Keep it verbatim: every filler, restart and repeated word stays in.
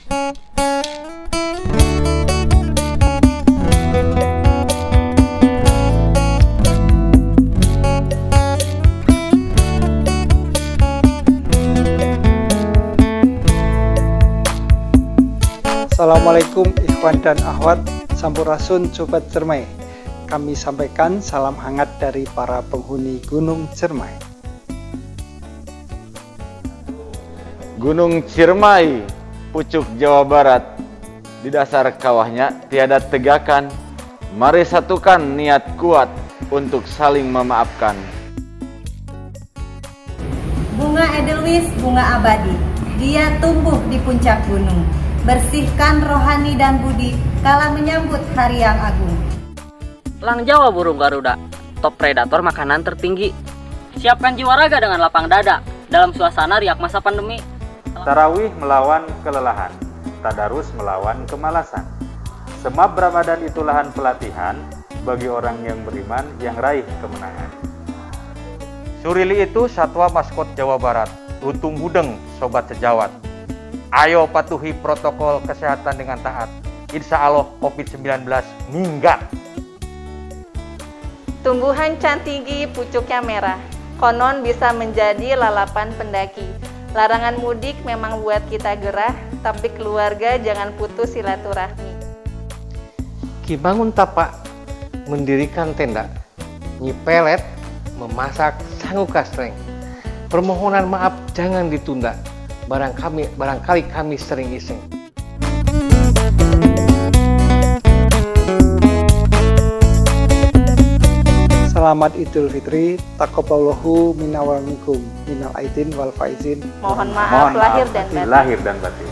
Assalamualaikum ikhwan dan akhwat, sampurasun sobat Cermai. Kami sampaikan salam hangat dari para penghuni Gunung Cermai. Gunung Ciremai, pucuk Jawa Barat. Di dasar kawahnya tiada tegakan. Mari satukan niat kuat untuk saling memaafkan. Bunga edelweiss, bunga abadi. Dia tumbuh di puncak gunung. Bersihkan rohani dan budi kala menyambut hari yang agung. Lang Jawa burung Garuda, top predator makanan tertinggi. Siapkan jiwa raga dengan lapang dada dalam suasana riak masa pandemi. Tarawih melawan kelelahan, tadarus melawan kemalasan. Semab Ramadan itu lahan pelatihan bagi orang yang beriman yang raih kemenangan. Surili itu satwa maskot Jawa Barat, lutung budeng sobat sejawat. Ayo patuhi protokol kesehatan dengan taat. Insya Allah covid sembilan belas minggat. Tumbuhan cantigi pucuknya merah, konon bisa menjadi lalapan pendaki. Larangan mudik memang buat kita gerah, tapi keluarga jangan putus silaturahmi. Ki bangun tapak, mendirikan tenda, Nyi Pelet, memasak sangu kastreng. Permohonan maaf jangan ditunda. Barang kami, barangkali kami sering iseng. Selamat Idul Fitri, taqabbalallahu minna wa minkum, minal aidin wal faizin. Mohon maaf lahir dan batin. Lahir dan batin.